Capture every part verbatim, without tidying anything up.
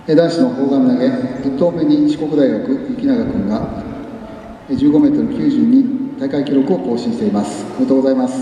男子の砲丸投げ、いっ投目に四国大学、雪永君がじゅうごメートルきゅうじゅうに大会記録を更新しています。おめでとうございます。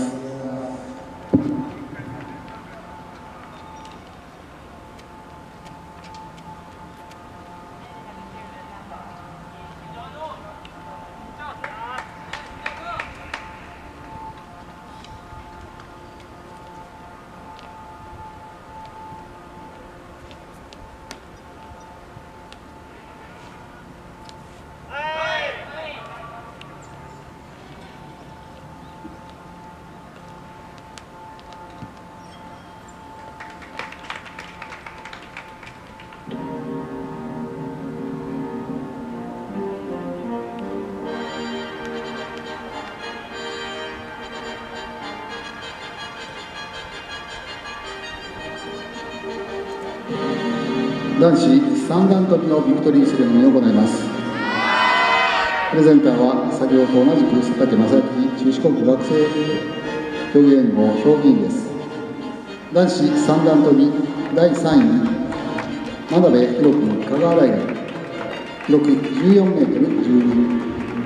男子三段跳びのビクトリーセレモニーを行います。プレゼンターは先ほどと同じく佐竹正明中四国学生競技連合評議員です。男子三段跳びだいさんい真鍋弘君香川大学、記録じゅうよんメートルじゅうに。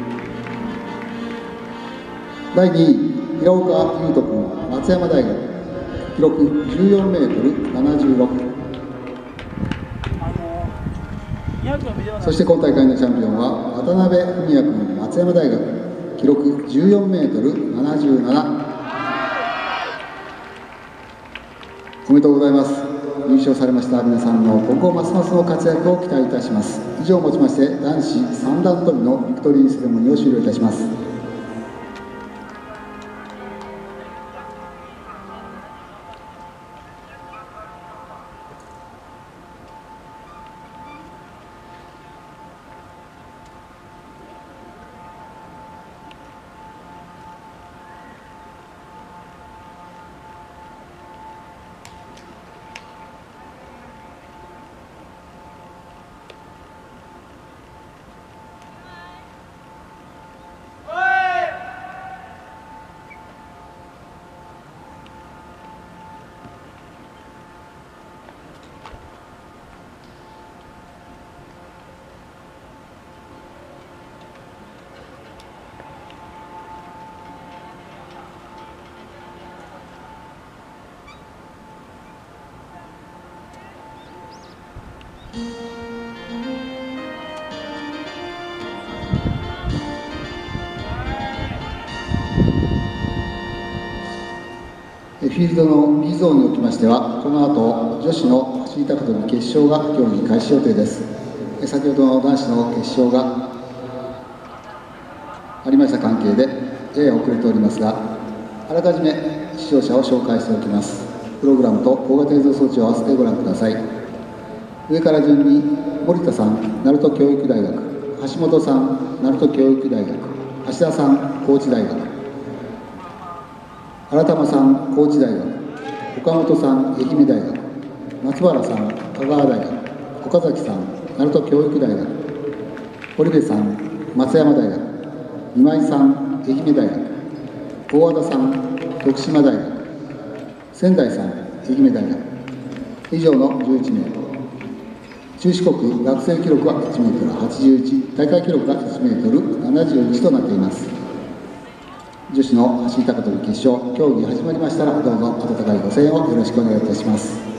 だいにい平岡優斗君松山大学、記録じゅうよんメートルななじゅうろく。そして今大会のチャンピオンは渡辺文也君松山大学、記録じゅうよんメートルななじゅうなな。おめでとうございます。優勝されました皆さんの今後ますますの活躍を期待いたします。以上をもちまして男子三段跳びのビクトリーセレモニーを終了いたします。フィールドの B ゾーンにおきましては、この後女子の走り高跳び決勝が競技開始予定です。先ほどの男子の決勝がありました関係でやや遅れておりますが、あらかじめ出場者を紹介しておきます。プログラムと大型映像装置を合わせてご覧ください。上から順に森田さん鳴門教育大学、橋本さん鳴門教育大学、芦田さん高知大学、新玉さん高知大学、岡本さん愛媛大学、松原さん香川大学、岡崎さん鳴門教育大学、堀部さん松山大学、今井さん愛媛大学、大和田さん徳島大学、仙台さん愛媛大学、以上のじゅういちめい。中四国学生記録はいちメートルはちじゅういち、大会記録がいちメートルななじゅういちとなっています。女子の走り高跳び決勝、競技始まりましたらどうぞ温かいご声援をよろしくお願いいたします。